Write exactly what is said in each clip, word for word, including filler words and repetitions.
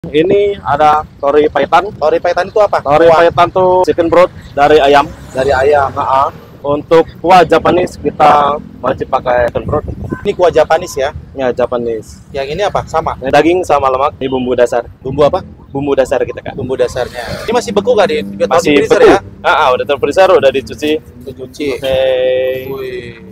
Ini ada tori paitan. Tori paitan itu apa? Tori Kuah paitan tuh chicken broth dari ayam. dari ayam. Nah, untuk kuah Japanese kita wajib pakai chicken broth. Ini kuah Japanese ya. Ya, Japanese. Yang ini apa? Sama. Daging sama lemak, ini bumbu dasar. Bumbu apa? Bumbu dasar kita kan. Bumbu dasarnya. Ini masih beku gak di? Di Masih freezer beku. ya? Ah, ah, udah terfreezer, udah dicuci. Dicuci. Hey. Wih.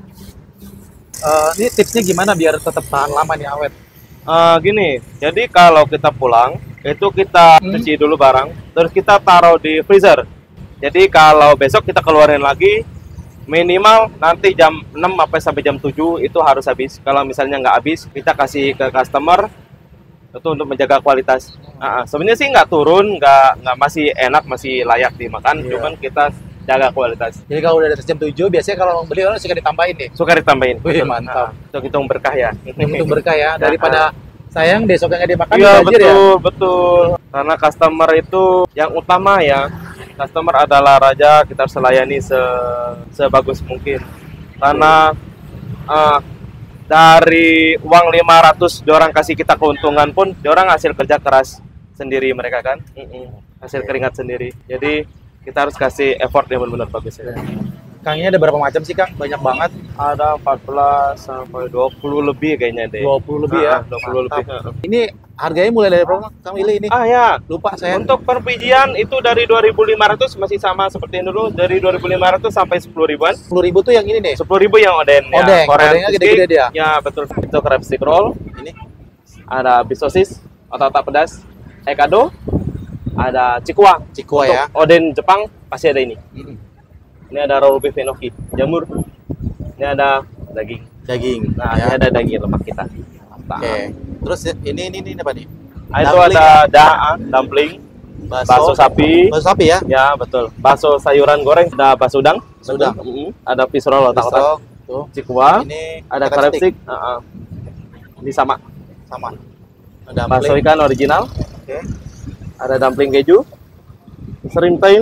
Eh, ini tipsnya gimana biar tetap tahan lama nih awet? Ah, gini, jadi kalau kita pulang itu kita Hmm. cuci dulu barang, terus kita taruh di freezer. Jadi kalau besok kita keluarin lagi, minimal nanti jam enam sampai sampai jam tujuh itu harus habis. Kalau misalnya nggak habis, kita kasih ke customer itu untuk menjaga kualitas. Ah, ah. Sebenarnya sih nggak turun, nggak nggak masih enak, masih layak dimakan, Iya. cuman kita jaga kualitas. Jadi kalau udah di atas jam tujuh, biasanya kalau beli orang suka ditambahin nih. Suka ditambahin. Wih, Betul. mantap. Ah, hitung-hitung berkah ya. Yang untuk berkah ya, daripada sayang besoknya nggak dimakan Iya, banjir ya. betul, betul. Karena customer itu yang utama ya. Customer adalah raja, kita harus layani se sebagus mungkin. Karena eh, dari uang lima ratus orang kasih kita keuntungan pun, orang hasil kerja keras sendiri mereka kan. Mm-mm. Hasil keringat sendiri. Jadi kita harus kasih effort yang benar-benar bagus ya. Kang, ini ada berapa macam sih Kang? Banyak banget. Ada empat belas sampai dua puluh lebih kayaknya deh. dua puluh lebih ya. Ah, dua puluh lebih. Mantap. Ini harganya mulai dari berapa Kang Willy ini? Ah ya, Lupa saya. untuk per bijian itu dari dua ribu lima ratus masih sama seperti yang dulu, dari dua ribu lima ratus sampai sepuluh ribuan. sepuluh ribu tuh yang ini nih. sepuluh ribu yang oden ya. Odeng, Korean odengnya stick. gede-gede dia. Ya, betul. Itu crab stick roll. Ini. Ada beef sosis, otak-otak pedas, ekado, ada cikwa. Cikwa Untuk ya. oden Jepang pasti ada ini. Mm-mm. Ini ada roll beef enoki, jamur. Ini ada daging. Daging. Nah, ya. ini ada daging lemak kita. Mantap. Oke. Terus ini ini ini apa nih? Ah, itu Dumpling ada da, dumpling, Bakso, bakso sapi. bakso sapi ya. Ya, betul. Bakso sayuran goreng, ada bakso udang, Udang. Mm-mm. Ada fish roll otak-otak, Bakso, tuh. cikwa, Ini ada crab crab stick, uh-uh. Ini sama. sama. Ada Bakso dumpling. ikan original, Oke. ada dumpling keju, shrimp tail,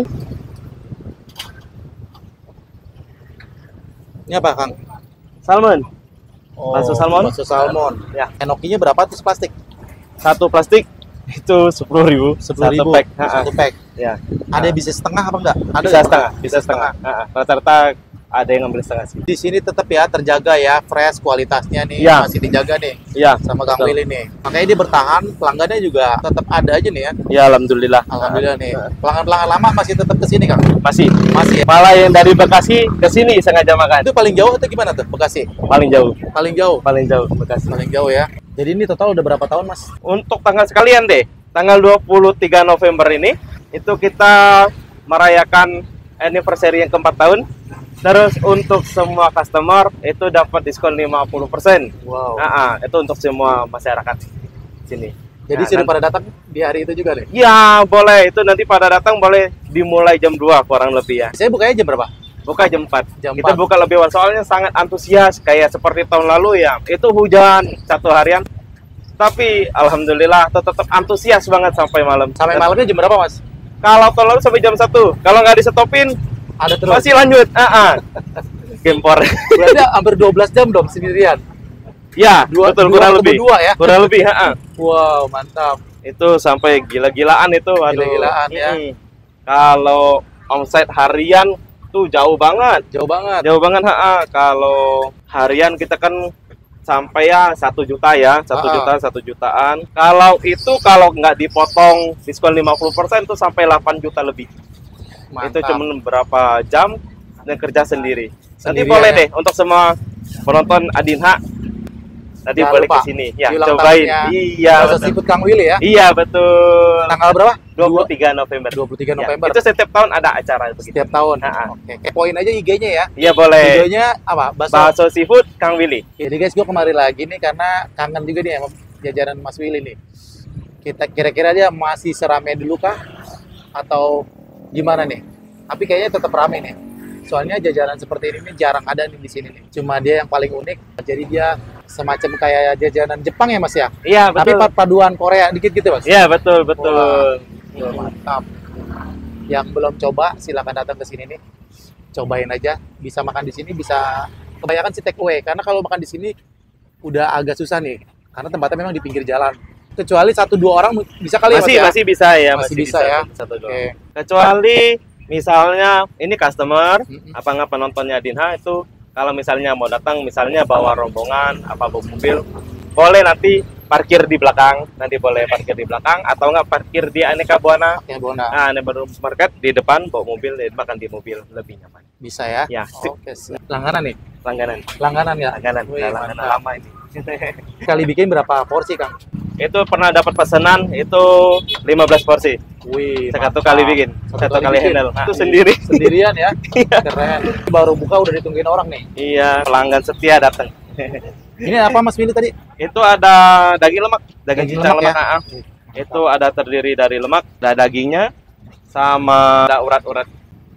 Ini apa Kang? salmon, Oh, Bakso salmon. Bakso salmon. Ya. Enokinya berapa tuh plastik? satu plastik itu sepuluh ribu, Sepuluh ribu. satu pack. Ha-ha. Satu pack. Ya, Ada yang bisa setengah apa enggak? Ada bisa ya? setengah, bisa setengah. Ha-ha. Rata-rata ada yang ngambil setengah sih. Di sini tetap ya terjaga ya, fresh kualitasnya nih Iya. masih dijaga nih Iya, sama Kang betul. Willy nih. Makanya dia bertahan, pelanggannya juga tetap ada aja nih ya. Ya, alhamdulillah. Alhamdulillah nih. Ha-ha. Pelanggan-pelanggan lama masih tetap ke sini Kang. Masih. Masih ya. Malah yang dari Bekasi ke sini sengaja makan. Itu paling jauh atau gimana tuh? Bekasi. Paling jauh, Paling jauh. paling jauh Bekasi. Paling jauh ya. Jadi ini total udah berapa tahun, Mas? Untuk tanggal sekalian deh, tanggal dua puluh tiga November ini, itu kita merayakan anniversary yang keempat tahun. Terus untuk semua customer itu dapat diskon lima puluh persen. Wow. Nah, ah, itu untuk semua masyarakat sini. Jadi Nah, sudah nanti- pada datang di hari itu juga nih. Ya, boleh. Itu nanti pada datang boleh dimulai jam dua kurang lebih ya. Saya bukanya jam berapa? Buka jam empat. Jam Kita empat. buka lebih awal soalnya sangat antusias kayak seperti tahun lalu ya. Itu hujan satu harian. Tapi alhamdulillah tetap antusias banget sampai malam. Sampai malamnya jam berapa, Mas? Kalau tahun lalu sampai jam satu. Kalau nggak disetopin Ada terus. masih lanjut. Ah, ah. Gempor. Berarti hampir dua belas jam dong sendirian. Ya, Dua- betul dua kurang ketemu lebih. dua ya? Kurang lebih, ah, ah. Wow, mantap. Itu sampai gila-gilaan itu. Aduh. Gila-gilaan ya. Mm-mm. Kalau omset harian tuh jauh banget. Jauh banget. Jauh banget, ha, ah. Kalau harian kita kan sampai ya satu juta ya, satu Ah. juta, satu jutaan. Kalau itu kalau nggak dipotong diskon lima puluh persen itu sampai delapan juta lebih. Itu Mantap. cuma berapa jam dan kerja sendiri. Nanti Sendirian boleh ya? deh untuk semua penonton Adinha. Nanti Jangan boleh lupa, ke sini. di Ya, ulang cobain. tahunnya Iya, Bakso betul. Seafood Kang Willy ya. Iya, betul. Tanggal berapa? dua puluh tiga November. dua puluh tiga Ya, November. itu setiap tahun ada acara begitu. Setiap tahun. Ah, ah. Oke, kepoin aja I G-nya ya. Iya, boleh. Videonya apa? Bakso. Bakso seafood Kang Willy. Jadi guys, gue kemari lagi nih karena kangen juga nih sama jajanan Mas Willy nih. Kita kira-kira dia masih serame dulu kah? Atau gimana nih? Tapi kayaknya tetap rame nih. Soalnya jajanan seperti ini nih jarang ada nih di sini nih. Cuma dia yang paling unik. Jadi dia semacam kayak jajanan Jepang ya Mas ya? Iya, Tapi betul. paduan Korea dikit gitu Mas? Iya, betul, betul. Wah, mantap. Yang belum coba silakan datang ke sini nih. Cobain aja. Bisa makan di sini, bisa kebanyakan sih take away. Karena kalau makan di sini udah agak susah nih. Karena tempatnya memang di pinggir jalan. kecuali satu dua orang bisa kali ya, Masih Mas, ya? masih bisa ya, Masih bisa ya? satu dua. Oke. Kecuali misalnya ini customer, Mm-mm. apa nggak penontonnya Dinha itu kalau misalnya mau datang, misalnya bawa rombongan, apa bawa mobil, boleh nanti parkir di belakang, nanti boleh parkir di belakang atau nggak parkir di Aneka Buana. Ya, Bona. Nah, Aneka Market di depan bawa mobil, di makan di mobil lebih nyaman. Bisa ya? Ya, sip. Oke, siap. Langganan nih? Langganan, Langganan ya? langganan, Wih, Nah, langganan mantap. lama ini. Kali bikin berapa porsi, Kang? Itu pernah dapat pesanan itu lima belas porsi. Wih, Satu mantap. kali bikin, Satu satu, kali kali bikin. handle. Nah, Itu sendiri. Sendirian ya? Keren. Baru buka udah ditungguin orang nih. Iya, pelanggan setia datang. Ini apa Mas Willy tadi? Itu ada daging lemak, daging, Daging cincang lemak lemak. ya? ah. Itu ada terdiri dari lemak, ada dagingnya, sama ada urat-urat.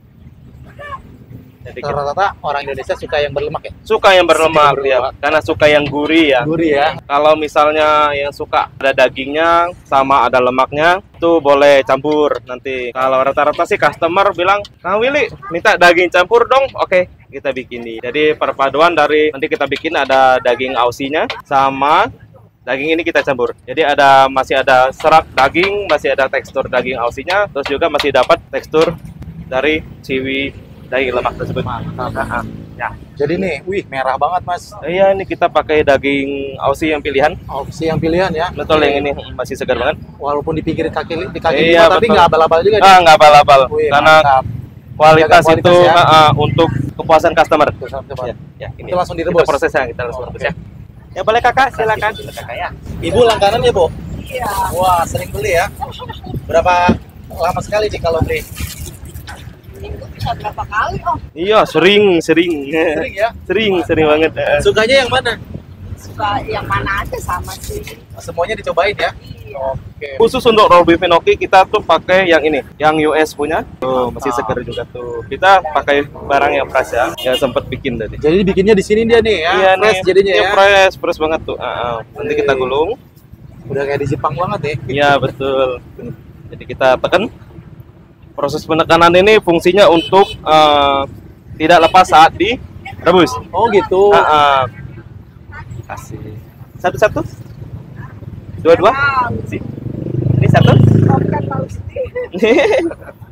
Jadi kita Rata-rata orang Indonesia suka yang berlemak ya? suka yang berlemak, Suka ya, berlemak. karena suka yang gurih ya. Gurih ya? Kalau misalnya yang suka ada dagingnya sama ada lemaknya, itu boleh campur nanti. Kalau rata-rata sih customer bilang, Kang Willy minta daging campur dong. Oke, kita bikin nih. Jadi perpaduan dari nanti kita bikin ada daging ausinya sama daging ini kita campur. Jadi ada masih ada serat daging, masih ada tekstur daging ausinya, terus juga masih dapat tekstur dari ciwi daging lemak tersebut. Mantap. Nah, ya. Jadi nih, wih merah banget Mas. Iya, ini kita pakai daging ausi yang pilihan. Opsi yang pilihan ya? Betul, yang ini masih segar banget. Walaupun di pinggir kaki, di kaki Iya, lima, tapi betul. nggak abal-abal juga nih. Ah, nggak abal-abal. Wih, Karena mantap. kualitas, Jaga kualitas itu ya. ah, ah, untuk kepuasan customer. Terus, coba. Ya, ya, ini. Itu langsung direbus? Kita prosesnya, kita langsung Oke. rebus ya. Ya boleh kakak, silakan. Kakak ya. Ibu langganan ya, Bu? Iya. Wah, sering beli ya? Berapa lama sekali nih kalau beli? Minggu bisa berapa kali om? Iya, sering, sering. Sering ya? Sering, sering banget. Eh. Sukanya yang mana? Suka yang mana aja sama sih. Semuanya dicobain ya? Iya. Oke. Khusus untuk roll beef enoki kita tuh pakai yang ini, yang U S punya. Tuh, masih Mantap. segar juga tuh. Kita pakai barang yang fresh ya, yang sempat bikin tadi. Jadi bikinnya di sini dia nih ya? Iya Fresh nih, jadinya iya, ya? fresh, fresh banget tuh. Ah, ah. Nanti kita Oke. gulung. Udah kayak di Jepang banget ya? Iya betul. Jadi kita tekan. Proses penekanan ini fungsinya untuk eh, tidak lepas saat direbus. Oh gitu. Ah, ah. Kasih satu-satu, dua-dua. Si- Ini satu. Om kan tahu sendiri.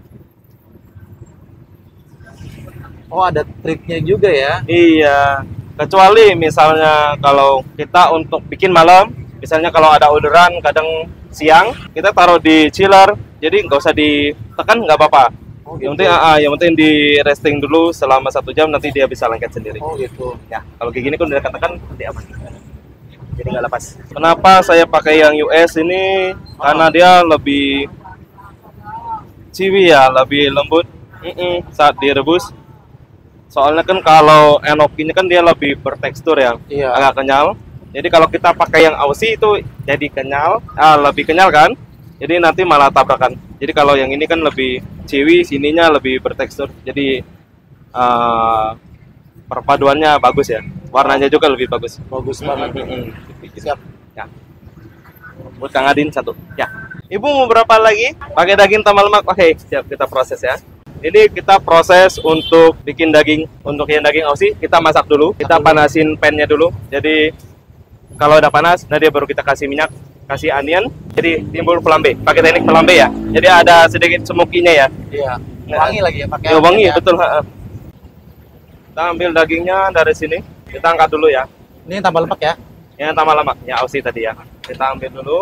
Oh ada triknya juga ya? Iya. Kecuali misalnya kalau kita untuk bikin malam, misalnya kalau ada orderan kadang siang, kita taruh di chiller. Jadi nggak usah ditekan, nggak apa-apa. Oh Yang gitu. penting, ah, ah, yang penting di resting dulu selama satu jam, nanti dia bisa lengket sendiri. Oh gitu. Ya, kalau kayak gini kan udah katakan nanti aman. Jadi nggak lepas. Kenapa saya pakai yang U S ini? Karena dia lebih ciwi ya, lebih lembut Mm-mm, saat direbus. Soalnya kan kalau enokinya kan dia lebih bertekstur ya, Iya. agak kenyal. Jadi kalau kita pakai yang Aussie itu jadi kenyal, ah, lebih kenyal kan? Jadi nanti malah tabrakan. Jadi kalau yang ini kan lebih ciwi, sininya lebih bertekstur. Jadi ah, perpaduannya bagus ya. Warnanya juga lebih bagus. Bagus banget. Mm-mm. Siap. Ya. Buat Kang Adin satu. Ya. Ibu mau berapa lagi? Pakai daging tambah lemak. Oke, siap kita proses ya. Ini kita proses untuk bikin daging. Untuk yang daging Aussie, kita masak dulu. Kita panasin pan-nya dulu. Jadi kalau udah panas, nanti baru kita kasih minyak, kasih onion. Jadi timbul flambe. Pakai teknik flambe ya. Jadi ada sedikit smoky-nya ya. Iya. Nah. Wangi lagi ya pakai. Ya wangi, ya. betul. ha-ha. Kita ambil dagingnya dari sini. Kita angkat dulu ya. Ini tambah lemak ya? Yang tambah lemak, ya Aussie tadi ya. Kita ambil dulu.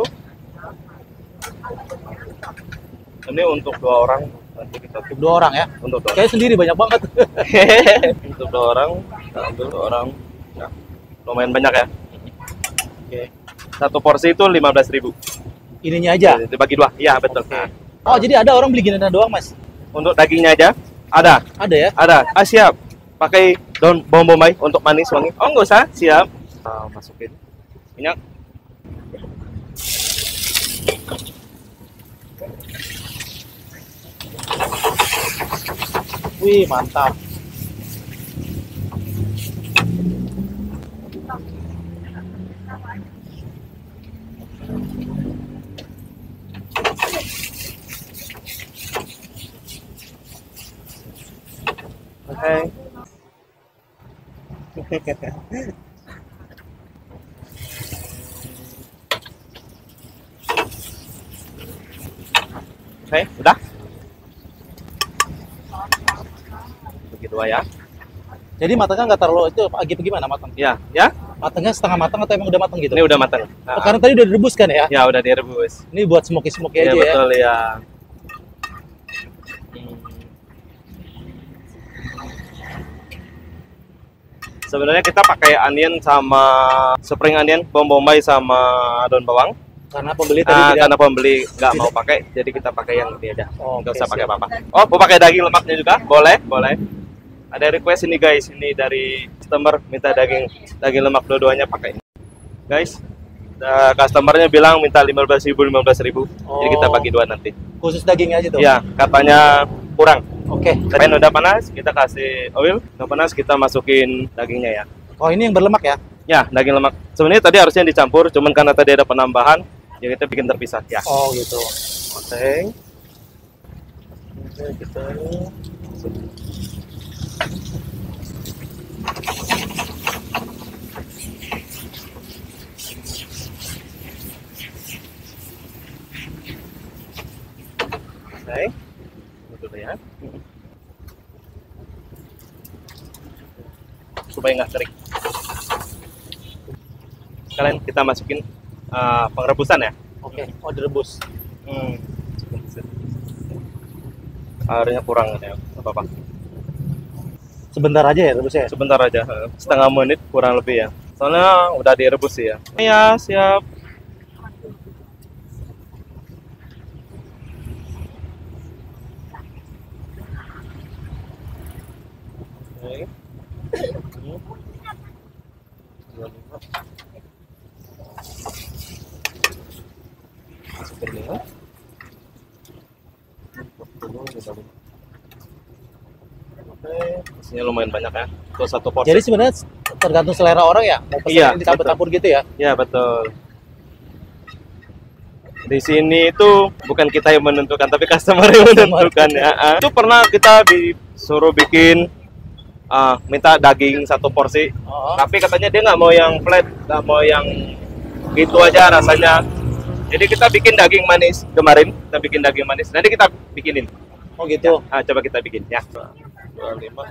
Ini untuk dua orang. Nanti kita Untuk dua orang ya? untuk dua orang. Kayak sendiri banyak banget. Untuk dua orang, kita ambil dua orang. Nah, lumayan banyak ya. Oke. Satu porsi itu lima belas ribu. Ininya aja. Jadi dibagi dua. Iya, betul. Oke. Nah, Oh jadi ada orang beli ginian doang Mas? untuk dagingnya aja ada. Ada ya? Ada. Ah, siap. Pakai daun bawang bombay untuk manis wangi. Oh, enggak usah. Siap. Nah, masukin minyak. Wih mantap. Oke. Oke, udah. Begitu ya. Jadi matangnya nggak terlalu itu lagi gimana matang? Ya, ya. Matangnya setengah matang atau emang udah matang gitu? Ini udah matang. Oh, karena tadi udah direbus kan ya? Ya, udah direbus. Ini buat smoky-smoky Ya, aja betul ya. ya. Sebenarnya kita pakai onion sama spring onion, bawang bombay sama daun bawang. Karena pembeli tadi Ah, tidak. karena pembeli nggak tidak. mau pakai, jadi kita pakai yang ini aja. Oh, Nggak oke, usah pakai siap. apa-apa. Oh, mau pakai daging lemaknya juga? Boleh, boleh. Ada request ini guys, ini dari customer minta daging daging lemak dua-duanya pakai ini. Guys, da- customernya bilang minta lima belas ribu, lima belas ribu. Jadi kita Oh. bagi dua nanti. Khusus dagingnya aja tuh. Ya, katanya kurang. Oke. Pan udah panas, kita kasih oil. Udah panas, kita masukin dagingnya ya. Oh, ini yang berlemak ya? Ya, daging lemak. Sebenarnya tadi harusnya dicampur, cuman karena tadi ada penambahan, ya kita bikin terpisah ya. Oh, gitu. Oke. Oke, kita Oke. Itu dulu ya. Supaya nggak kering. Kalian kita masukin uh, pengrebusan ya. Oke. Oh, direbus. Hmm. Airnya kurang ya, nggak apa-apa. Sebentar aja ya rebusnya. Sebentar aja, eh, setengah menit kurang lebih ya. Soalnya udah direbus sih ya. Iya, siap. Oke. Masukin dulu. Oke, isinya lumayan banyak ya. Itu satu porsi. Jadi sebenarnya tergantung selera orang ya. Mau pesan Iya, yang dicampur-campur gitu ya. Ya, betul. Di sini itu bukan kita yang menentukan, tapi customer yang menentukan ya. Ah, itu pernah kita disuruh bikin ah, minta daging satu porsi, Oh. tapi katanya dia nggak mau yang flat, nggak mau yang gitu aja rasanya. Jadi kita bikin daging manis kemarin, kita bikin daging manis. Nanti kita bikinin. Oh, gitu. Ah, coba kita bikin ya. dua puluh lima.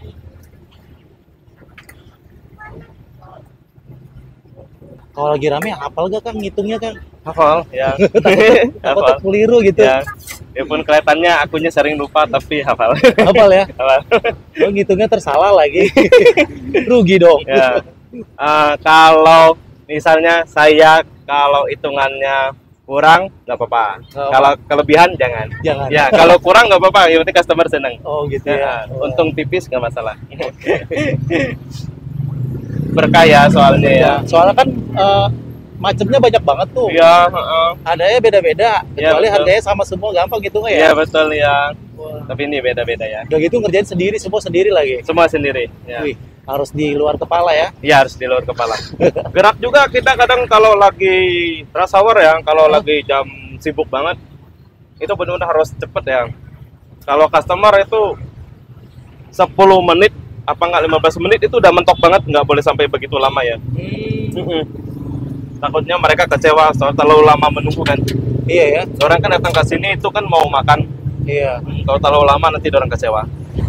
Kalau lagi rame hafal gak Kang ngitungnya Kang? Hafal ya. Apa Hafal. tuh keliru gitu. Ya. Ya pun kelihatannya akunya sering lupa tapi hafal. Hafal ya. Hafal. Oh, ngitungnya tersalah lagi. Rugi dong. Ya. Eh, kalau misalnya saya kalau hitungannya kurang nggak apa-apa. Nggak Kalau kelebihan jangan. Jangan. Ya, kalau kurang nggak apa-apa. Yang penting customer seneng. Oh, gitu Ya, ya. untung tipis nggak masalah. Berkaya soalnya ya. Ya, soalnya kan eh, macamnya banyak banget tuh. Iya, heeh. Adanya beda-beda. Iya, Kecuali betul. harganya sama semua gampang gitu nggak ya? Iya betul ya. Wah. Tapi ini beda-beda ya. Udah gitu ngerjain sendiri, semua sendiri lagi. Semua sendiri. Ya. Wih, harus di luar kepala ya. Iya harus di luar kepala. Gerak juga kita kadang kalau lagi rush hour ya, kalau Hah? lagi jam sibuk banget, itu benar-benar harus cepet ya. Kalau customer itu sepuluh menit, apa nggak lima belas menit itu udah mentok banget, nggak boleh sampai begitu lama ya. Hmm, Mm-mm. Takutnya mereka kecewa soal terlalu lama menunggu kan. iya ya. Orang kan datang ke sini itu kan mau makan, Iya. Hmm, kalau terlalu lama nanti orang kecewa.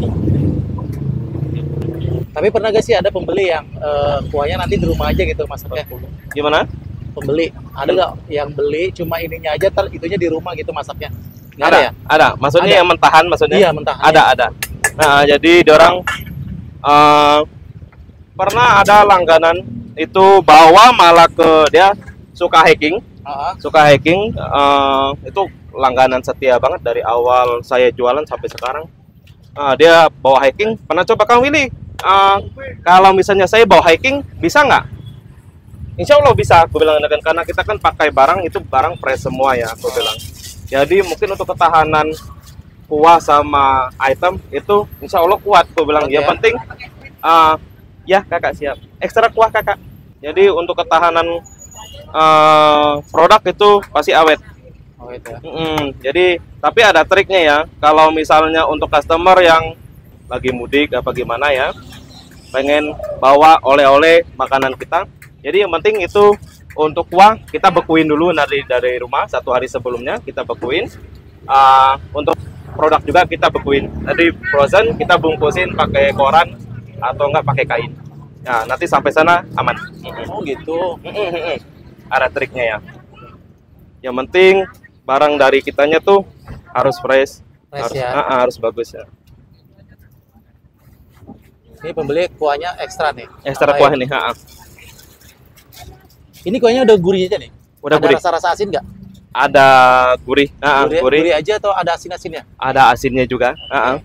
Tapi pernah gak sih ada pembeli yang eh, kuahnya nanti di rumah aja gitu masaknya? Gimana? Pembeli ada nggak yang beli cuma ininya aja, ter itunya di rumah gitu masaknya? Nggak Ada, ya? ada. Maksudnya Ada. yang mentahan, maksudnya? Iya, mentahan. Ada, ada. Nah, jadi orang eh, pernah ada langganan itu bawa malah ke dia suka hiking, Ah, suka hiking eh, itu langganan setia banget dari awal saya jualan sampai sekarang. Ah, dia bawa hiking, pernah coba Kang Willy? eh, kalau misalnya saya bawa hiking, bisa nggak? Insya Allah bisa, aku bilang kan karena kita kan pakai barang itu barang fresh semua ya, aku bilang. Jadi mungkin untuk ketahanan kuah sama item itu insya Allah kuat, aku bilang. Oke. Yang penting, uh, ya kakak siap. Ekstra kuah kakak. Jadi untuk ketahanan uh, produk itu pasti awet. oh itu ya. Mm-mm. Jadi tapi ada triknya ya. Kalau misalnya untuk customer yang lagi mudik apa gimana ya, pengen bawa oleh-oleh makanan kita. Jadi yang penting itu untuk kuah kita bekuin dulu dari dari rumah satu hari sebelumnya kita bekuin. uh, untuk produk juga kita bekuin. Tadi frozen kita bungkusin pakai koran atau enggak pakai kain. Nah, nanti sampai sana aman. Oh gitu. Ada triknya ya. Yang penting barang dari kitanya tuh harus fresh, Fresh harus, ya. ah, ah, harus bagus ya. Ini pembeli kuahnya ekstra nih. Ekstra Apa kuah ya? nih. Ah, ah. Ini kuahnya udah gurih aja nih. Udah Ada gurih. rasa-rasa asin nggak? Ada gurih, ah, ah, Gurih, gurih. gurih aja atau ada asin-asinnya? Ada asinnya juga. Ah, ah.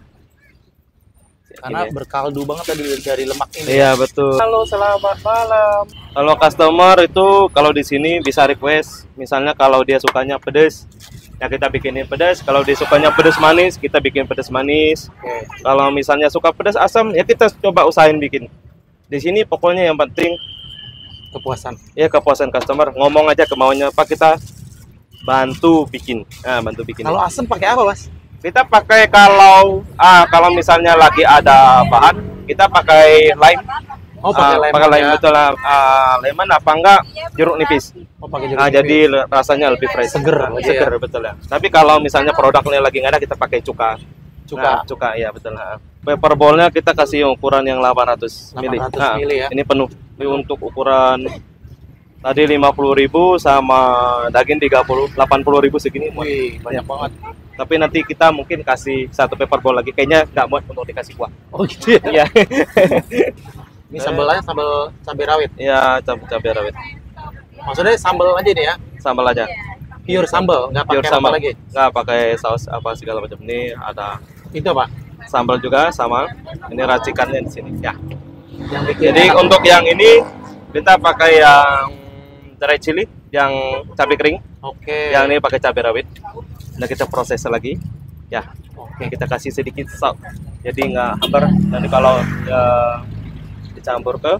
Karena Ini. berkaldu banget tadi dari lemak ini. Iya betul. Halo, selamat malam. Kalau customer itu kalau di sini bisa request, misalnya kalau dia sukanya pedas, ya kita bikinin pedas. Kalau dia sukanya pedas manis, kita bikin pedas manis. Oke. Kalau misalnya suka pedas asam, ya kita coba usahain bikin. Di sini pokoknya yang penting Kepuasan. ya kepuasan customer. Ngomong aja kemauannya, Pak, kita bantu bikin. Nah, bantu bikin. Kalau asam pakai apa, Mas? Kita pakai kalau ah kalau misalnya lagi ada bahan, kita pakai lime. Oh, pakai Ah, lemon pakai lime ya. betul lah. Ah, lemon apa enggak jeruk nipis. Oh, pakai jeruk Ah, nipis. jadi le- rasanya lebih fresh. Seger Ah, lagi seger ya. betul ya. Tapi kalau misalnya produknya lagi nggak ada, kita pakai cuka. Cuka. Nah, cuka ya betul. Nah, paper bowlnya kita kasih ukuran yang delapan ratus mili. delapan ratus Nah, mili ya. ini penuh. Ini untuk ukuran tadi lima puluh ribu sama daging tiga puluh, delapan puluh ribu segini. muat. Wih, banyak banget. Tapi nanti kita mungkin kasih satu paper bowl lagi. Kayaknya nggak muat untuk dikasih kuah. Oh, gitu ya. Iya. Ini sambalnya sambal cabai rawit. Iya, cabai rawit. Maksudnya sambal aja nih ya. Sambal aja. Pure sambal, nggak pakai Pure apa sambal lagi. nggak pakai saus apa segala macam. Ini ada Itu apa? sambal juga sama. Ini racikannya di sini. Ya. Yang bikin Jadi enak. untuk yang ini kita pakai yang dry chili, yang cabai kering. Oke. Yang ini pakai cabai rawit. Nah kita proses lagi. Ya. Oke. Kita kasih sedikit salt. Jadi nggak hambar. Nanti kalau ya, dicampur ke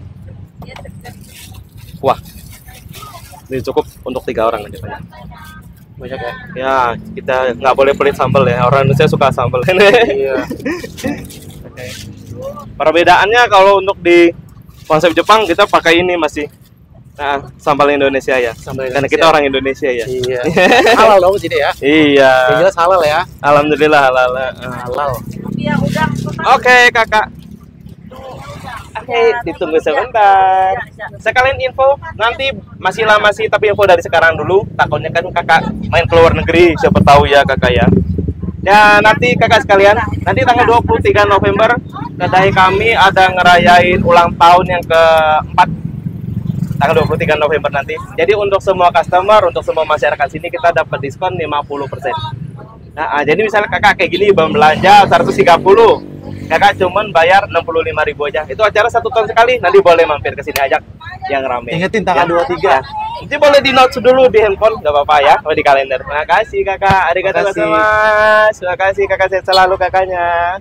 kuah. Ini cukup untuk tiga orang aja banyak. Banyak ya. Ya, kita nggak boleh pelit sambal ya. Orang Indonesia suka sambal. Iya. Oke. Perbedaannya kalau untuk di konsep Jepang kita pakai ini masih nah, sambal Indonesia ya. Sambal Karena Indonesia. kita orang Indonesia ya. Iya. Halal dong sini ya. Iya. Yang jelas halal ya. Alhamdulillah halal. Halal. Iya, udah. Oke, Kakak. Oke, ditunggu sebentar. Sekalian info, nanti masih lama sih, tapi info dari sekarang dulu. Takutnya kan kakak main ke luar negeri, siapa tahu ya kakak ya. Ya nanti kakak sekalian, nanti tanggal dua puluh tiga November, kedai kami ada ngerayain ulang tahun yang keempat. Tanggal dua puluh tiga November nanti. Jadi untuk semua customer, untuk semua masyarakat sini kita dapat diskon lima puluh persen. Nah, ah, jadi misalnya kakak kayak gini belanja seratus tiga puluh, kakak cuman bayar enam puluh lima ribu aja. Itu acara satu tahun sekali, nanti boleh mampir ke sini ajak yang rame. Ingetin tanggal Ya. dua puluh tiga. Nanti boleh di notes dulu di handphone, nggak apa-apa ya, atau di kalender. Terima kasih kakak, arigatou Makasih. gozaimasu. Terima kasih kakak, sehat selalu kakaknya.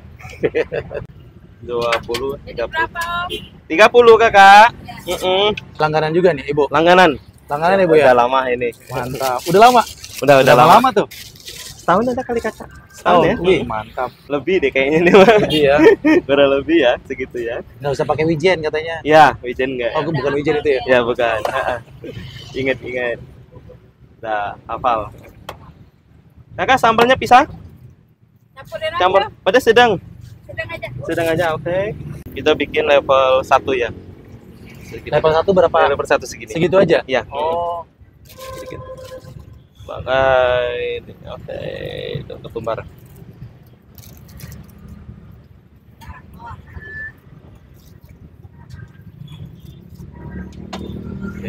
dua puluh, tiga puluh. tiga puluh kakak. Mm-mm. Langganan juga nih, Ibu. Langganan. Langganan Ibu ya. Udah lama ini. Mantap. Udah lama. Udah udah lama. lama tuh. Setahun ada kali kakak. Setahun Oh, ya. wih, mantap. Lebih deh kayaknya nih mah. Iya. Kurang lebih ya, segitu ya. Nggak usah pakai wijen katanya. Ya, wijen enggak? Oh, bukan wijen itu ya. Ya bukan. Ingat ingat. Dah hafal. Kakak sambalnya pisah? Campurin aja. Campur. Pedas sedang. Sedang aja. Sedang aja, oke. Kita bikin level satu ya. Segini. Level satu berapa? Level satu segini. Segitu aja. Ya. Oh. Sedikit. Pakai ini. Oke, itu ketumbar. Oke.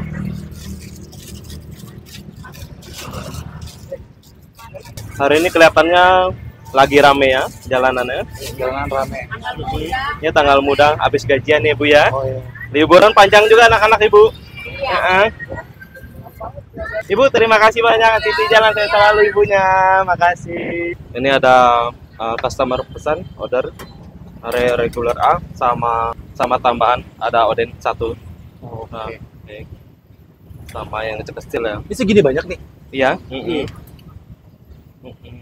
Hari ini kelihatannya lagi rame ya jalanannya. Jalanan rame. Ini tanggal muda, habis gajian ya Bu ya. Oh iya. Liburan panjang juga anak-anak Ibu. Heeh. Ibu terima kasih banyak, Titi jalan saya selalu ibunya, makasih. Ini ada uh, customer pesan order re regular A sama sama tambahan ada oden satu. Oh, Nah, Oke. oke. Sama yang kecil-kecil ya. Ini segini banyak nih. Iya. Mm-mm. Mm-mm.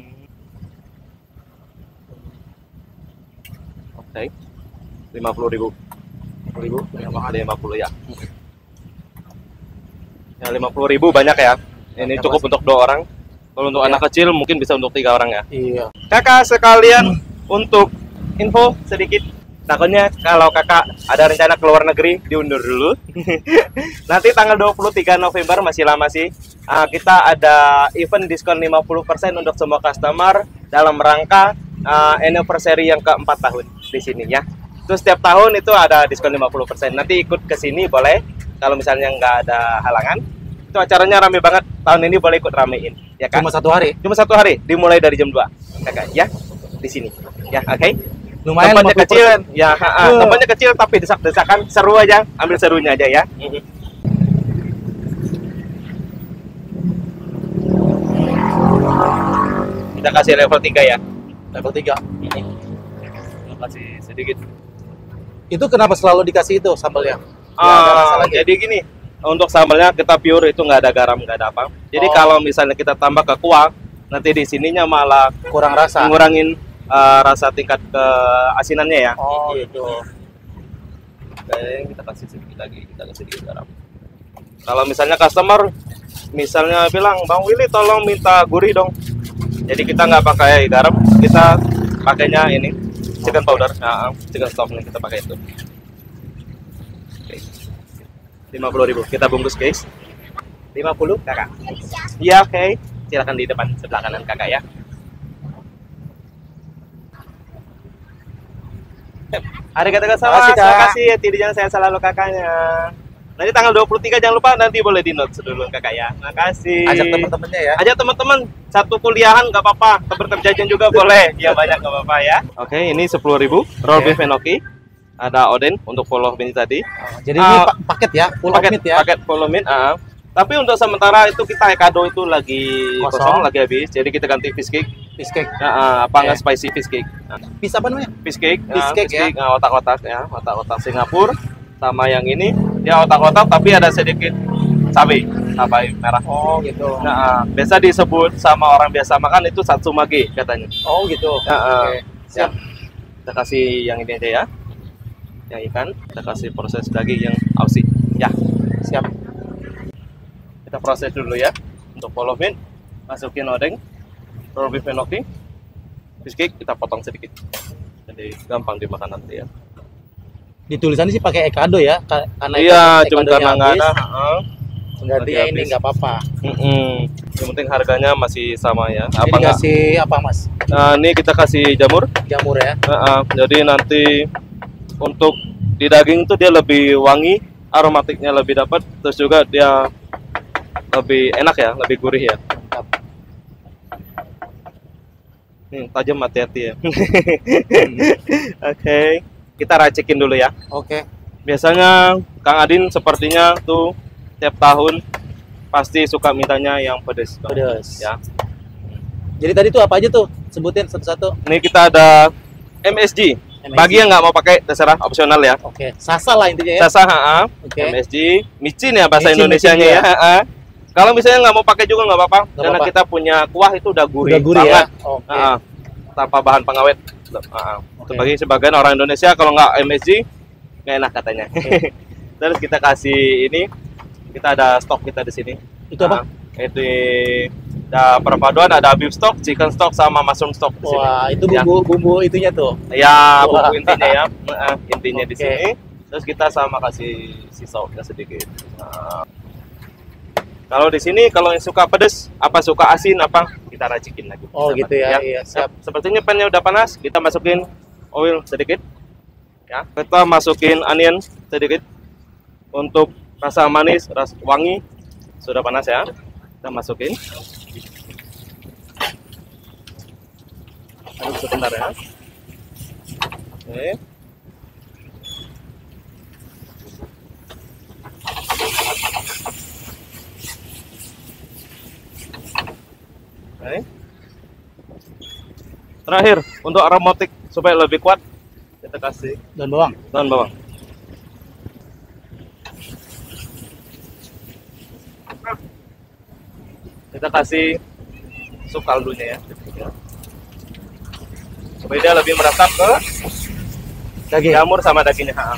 Oke. Lima puluh ribu. Ribu. Banyak banget. Lima puluh ya. Ya lima puluh ribu banyak ya. Ini Banyak cukup pasti. untuk dua orang. Kalau untuk Ya. anak kecil mungkin bisa untuk tiga orang ya. Iya. Kakak sekalian, untuk info sedikit. Takutnya kalau kakak ada rencana ke luar negeri, diundur dulu. Nanti tanggal dua puluh tiga November, masih lama sih. Ah, kita ada event diskon lima puluh persen untuk semua customer dalam rangka ah, anniversary yang keempat tahun di sini ya. Terus setiap tahun itu ada diskon lima puluh persen. Nanti ikut ke sini boleh. Kalau misalnya nggak ada halangan. Itu acaranya rame banget. Tahun ini boleh ikut ramein, ya kan? Cuma satu hari. Cuma satu hari, dimulai dari jam dua, kakak ya, di sini. Ya, oke. Lumayan Tempatnya lima puluh persen. kecil, ya, ha, ha. Uh. Tempatnya kecil tapi desak-desakan, seru aja, ambil serunya aja ya. Kita kasih level tiga ya. Level tiga. Kita kasih sedikit. Itu kenapa selalu dikasih itu sambalnya? Nggak ada Ah, rasa lagi. jadi gini, untuk sambalnya kita pure, itu nggak ada garam, nggak ada apa. Jadi Oh. kalau misalnya kita tambah ke kuah, nanti di sininya malah Kurang rasa. ngurangin uh, rasa tingkat keasinannya ya. Oh gitu. Oke, kita kasih sedikit lagi, kita kasih sedikit garam. Kalau misalnya customer, misalnya bilang, Bang Willy tolong minta gurih dong. Jadi kita nggak pakai garam, kita pakainya ini chicken powder, nah, chicken stock nih kita pakai itu. Lima puluh ribu, kita bungkus guys. Lima puluh kakak. Iya oke, silakan di depan sebelah kanan kakak ya. Arigatou gozaimasu. Makasih, Kak. Terima kasih ya, tidurnya saya selalu kakaknya. Nanti tanggal dua puluh tiga jangan lupa, nanti boleh di note dulu kakak ya. Makasih. Ajak teman-temannya ya. Ajak teman-teman, satu kuliahan nggak apa-apa, tempat jajan juga boleh. Ya banyak nggak apa-apa ya. Oke, ini sepuluh ribu roll Oke. beef enoki. Ada oden untuk follow meat tadi. Jadi ini Ah, pa- paket ya, full paket, of meat ya. paket follow meat. ah. Tapi untuk sementara itu kita ekado itu lagi Kosong. kosong, lagi habis. Jadi kita ganti fish cake. Fish cake. Nah, ah, apa nggak Oke. spicy fish cake? Nah, Fish apa namanya? fish cake, Fish ah, cake ya? ah, otak-otak ya, otak-otak Singapura. Sama yang ini, ya otak-otak tapi ada sedikit cabai, cabai merah. Oh gitu. Nah, ah, biasa disebut sama orang biasa makan itu satsumage katanya. Oh gitu. Nah, ah, Oke. ya. Kita kasih yang ini aja ya, yang ikan. Kita kasih proses daging yang aussie. Ya, Siap. kita proses dulu ya. Untuk follow meat, masukin odeng, roll beef enoki, fish cake kita potong sedikit. Jadi gampang dimakan nanti ya. Di tulisannya sih pakai ekado ya, ka- karena Iya, ekado- cuma ekadonya karena nggak habis, ada. heeh. Gantinya Lagi ini habis. nggak apa-apa. Mm-mm. Yang penting harganya masih sama ya. Jadi Apa nggak? kasih apa mas? Nah, ini kita kasih jamur. Jamur ya. Heeh. Jadi nanti untuk di daging itu dia lebih wangi, aromatiknya lebih dapat, terus juga dia lebih enak ya, lebih gurih ya. Mantap. Hmm, tajam, hati-hati ya. Oke, kita racikin dulu ya. Oke. Biasanya Kang Adin sepertinya tuh tiap tahun pasti suka mintanya yang pedes. Bang. Pedas. Ya. Jadi tadi tuh apa aja tuh? Sebutin satu-satu. Ini kita ada M S G. M S G. Bagi yang nggak mau pakai terserah, opsional ya. Oke. Sasa lah intinya ya. Sasa, ha, Oke. M S G, micin ya bahasa Micin, Indonesianya micin ya. ha. Kalau misalnya nggak mau pakai juga nggak apa-apa, Nggak karena apa-apa. kita punya kuah itu udah gurih, Udah gurih ya. banget. Oke. Ha, tanpa bahan pengawet. Ha, Oke. Bagi sebagian orang Indonesia kalau nggak M S G nggak enak katanya. Oke. Terus kita kasih ini, kita ada stok kita di sini. Itu apa? Nah, itu ada perpaduan, ada beef stock, chicken stock, sama mushroom stock di sini. Wah, itu Ya. bumbu-bumbu itunya tuh. Ya, Wah. bumbu intinya ya, Nah, intinya di Oke. sini. Terus kita sama kasih si sausnya sedikit. Nah, kalau di sini kalau yang suka pedes, apa suka asin, apa kita racikin lagi. Oh, Sama. gitu ya, iya, siap. Sepertinya pannya udah panas, kita masukin oil sedikit. Ya, kita masukin onion sedikit untuk rasa manis, rasa wangi. Sudah panas ya, kita masukin. Aduk sebentar ya. Oke. Oke. Terakhir, untuk aromatik supaya lebih kuat, kita kasih Daun bawang. daun bawang. Kita kasih sup kaldunya ya. Supaya dia lebih meresap ke Daging. jamur sama dagingnya. Ha.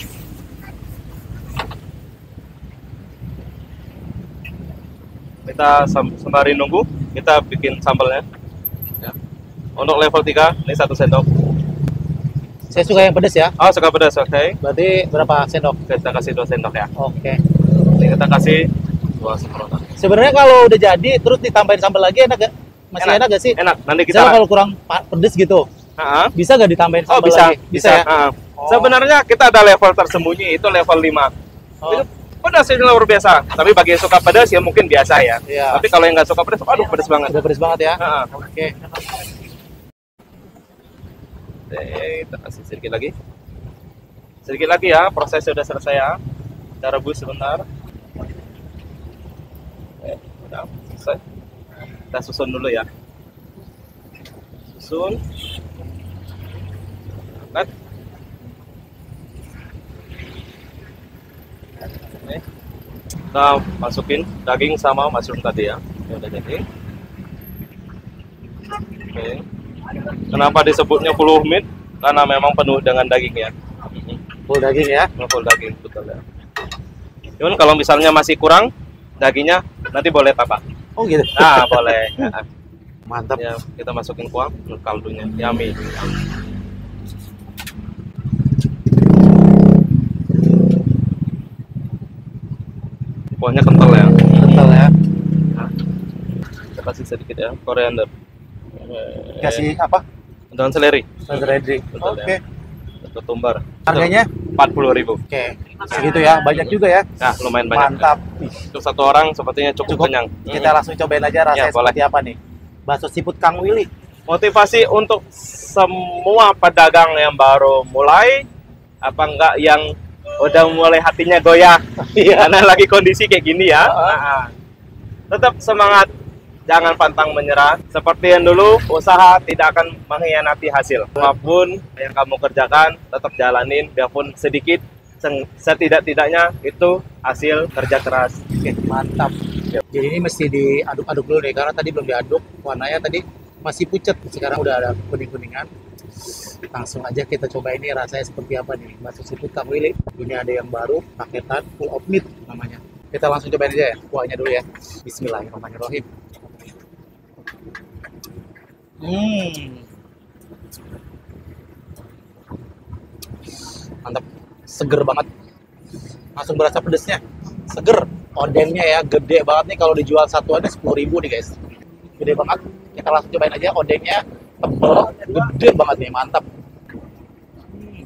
kita sam- sembari nunggu, kita bikin sambalnya. Ya. Untuk level tiga, ini satu sendok. Saya suka yang pedas ya. Oh, suka pedas, oke. Berarti berapa sendok? Kita kasih dua sendok ya. Oke. Ini kita kasih dua semprotan. Sebenarnya kalau udah jadi terus ditambahin sambal lagi enak gak? Masih enak, Enak. gak sih? Enak. Nanti Misalnya kita. kalau kurang pa- pedes gitu, Ah, bisa gak ditambahin oh sambal bisa, lagi? bisa. ya? Ah. Oh. Sebenarnya kita ada level tersembunyi, itu level lima. Oh. Itu pedas ini luar biasa. Tapi bagi yang suka pedas ya mungkin biasa ya. Iya. Tapi kalau yang nggak suka pedas, aduh pedas banget. Udah pedes banget ya. Ah. Oke. Oke, kita kasih sedikit lagi. Sedikit lagi ya, prosesnya sudah selesai ya. Kita rebus sebentar. Oke, udah selesai. Kita susun dulu ya. Susun. Angkat. Oke. Kita masukin daging sama mushroom tadi ya. Ini udah daging. Oke. Kenapa disebutnya full meat? Karena memang penuh dengan daging ya. Full daging ya. Full daging betul ya. Cuman kalau misalnya masih kurang dagingnya, nanti boleh tambah. Oh gitu. Nah, boleh. Ya, Mantap. ya, kita masukin kuah ke kaldunya. Yummy. Kuahnya kental ya. Kental ya. Nah, kita kasih sedikit ya, koriander. Kasih apa? Daun seleri. Seledri. Betul Oke. ya. Ketumbar. Harganya? empat puluh ribu. Oke. Segitu ya. Banyak juga ya. Nah, lumayan banyak. Mantap. Untuk satu orang sepertinya cukup, Cukup. kenyang. Kita langsung cobain aja rasanya Ya, boleh. seperti apa nih. Bakso siput Kang Willy. Motivasi untuk semua pedagang yang baru mulai, apa enggak yang udah mulai hatinya goyah karena lagi kondisi kayak gini ya. Nah, tetap semangat, jangan pantang menyerah. Seperti yang dulu, usaha tidak akan mengkhianati hasil. Apapun yang kamu kerjakan, tetap jalanin, biarpun sedikit, sen- setidak-tidaknya itu hasil kerja keras. Oke, mantap. Jadi ini mesti diaduk-aduk dulu nih, karena tadi belum diaduk. Warnanya tadi masih pucat, sekarang udah ada kuning-kuningan. Langsung aja kita coba ini rasanya seperti apa nih. Bakso siput Kang Willy. Ini ada yang baru, paketan full of meat namanya. Kita langsung cobain aja ya, kuahnya dulu ya. Bismillahirrahmanirrahim. Hmm. Mantap, seger banget. Langsung berasa pedesnya, seger. Odengnya ya gede banget nih, kalau dijual satuannya sepuluh ribu nih guys, gede banget. Kita langsung cobain aja, odengnya tebel, gede banget nih, mantap. Hmm.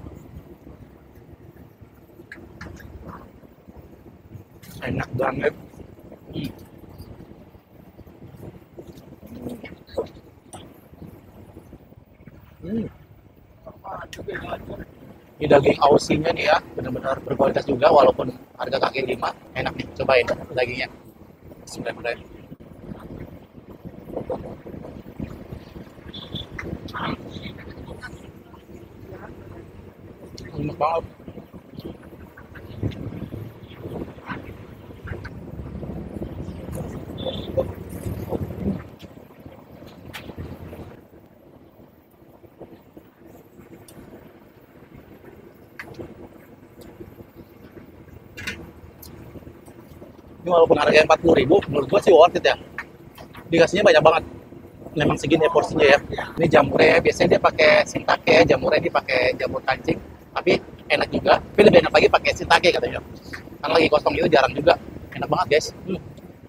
Enak banget. Hmm. Hmm. Ini daging Aussinya nih ya, benar-benar berkualitas juga walaupun harga kaki lima. Enak nih, cobain dagingnya. Bismillahirrahmanirrahim. Enak banget. Ini walaupun harganya empat puluh ribu, menurut gua sih worth it ya. Dikasihnya banyak banget. Memang segini ya porsinya ya. Ini jamurnya, biasanya dia pakai shiitake, jamurnya dia pakai jamur kancing. Tapi enak juga. Tapi lebih enak lagi pakai shiitake katanya. Karena lagi kosong itu jarang juga. Enak banget guys. Hmm.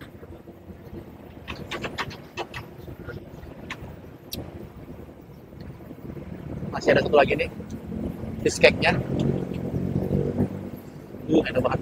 Masih ada satu lagi nih. Fish cake-nya. Uh, enak banget.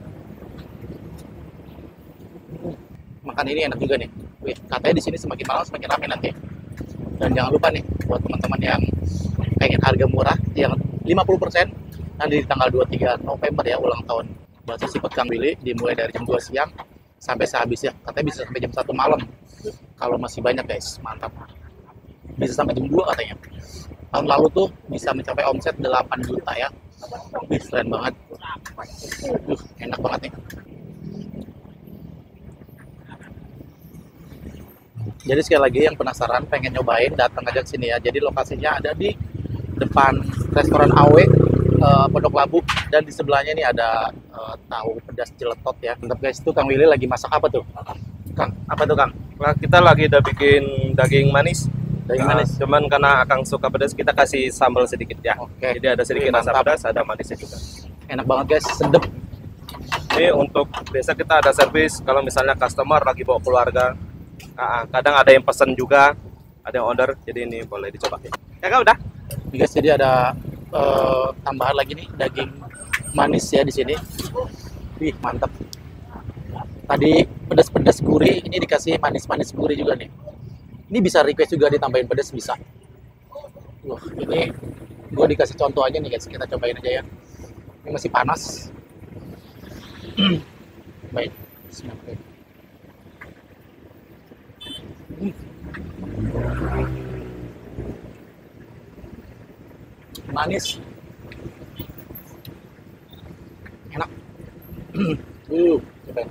Makan ini enak juga nih. Wih, katanya di sini semakin malam semakin ramai nanti. Dan jangan lupa nih buat teman-teman yang pengen harga murah yang lima puluh persen nanti di tanggal dua puluh tiga November ya, ulang tahun bakso siput Kang Willy, dimulai dari jam dua siang sampai sehabisnya. Katanya bisa sampai jam satu malam. Kalau masih banyak guys, mantap. Bisa sampai jam dua katanya. Tahun lalu tuh bisa mencapai omset delapan juta ya. Wih, keren banget. Uh, enak banget nih. Jadi sekali lagi yang penasaran pengen nyobain, datang aja ke sini ya. Jadi lokasinya ada di depan restoran A W uh, Pondok Labu, dan di sebelahnya nih ada uh, tahu pedas jeletot ya. Mantap guys, itu Kang Willy lagi masak apa tuh? Kang, apa tuh Kang? Nah, kita lagi udah bikin daging manis. Daging Nah, manis. cuman karena Akang suka pedas, kita kasih sambal sedikit ya. Oke. Jadi ada sedikit Wih, rasa mantap. pedas, ada manisnya juga. Enak banget guys, sedep. Ini untuk biasa kita ada servis kalau misalnya customer lagi bawa keluarga. Ah, kadang ada yang pesen juga, ada yang order. Jadi ini boleh dicoba. Ya Kak, udah. Nih guys, jadi ada eh, tambahan lagi nih daging manis ya di sini. Wih, mantap. Tadi pedas-pedas gurih, ini dikasih manis-manis gurih juga nih. Ini bisa request juga ditambahin pedas bisa. Wah, ini gue dikasih contoh aja nih guys, kita cobain aja ya. Ini masih panas. Baik. Bismillah. Hmm. Manis. Enak. uh, cobain.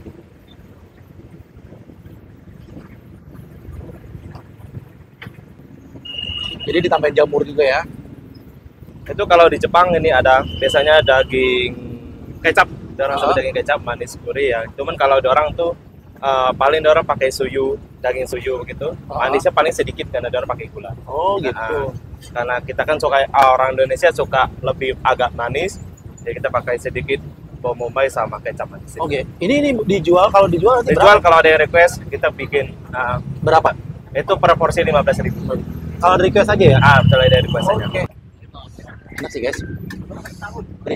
Jadi ditambahin jamur juga ya. Itu kalau di Jepang ini ada biasanya daging kecap, orang Oh. sebut daging kecap manis gurih ya. Cuman kalau di orang tuh eh, paling di orang pakai suyu, daging suyu gitu. Oh. Manisnya paling sedikit karena di orang pakai gula. Oh Nah, karena kita kan suka ah, orang Indonesia suka lebih agak manis, jadi kita pakai sedikit bawang bombay sama kecap manis. Oke. Ini ini dijual, kalau dijual nanti Dijual kalau ada yang request kita bikin ah, berapa? itu per porsi lima belas ribu. Kalau request aja ya. Ah, betul ada request aja. Oke. Enak sih guys. Ini.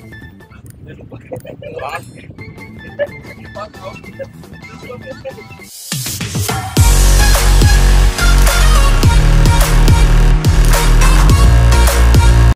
Enak banget.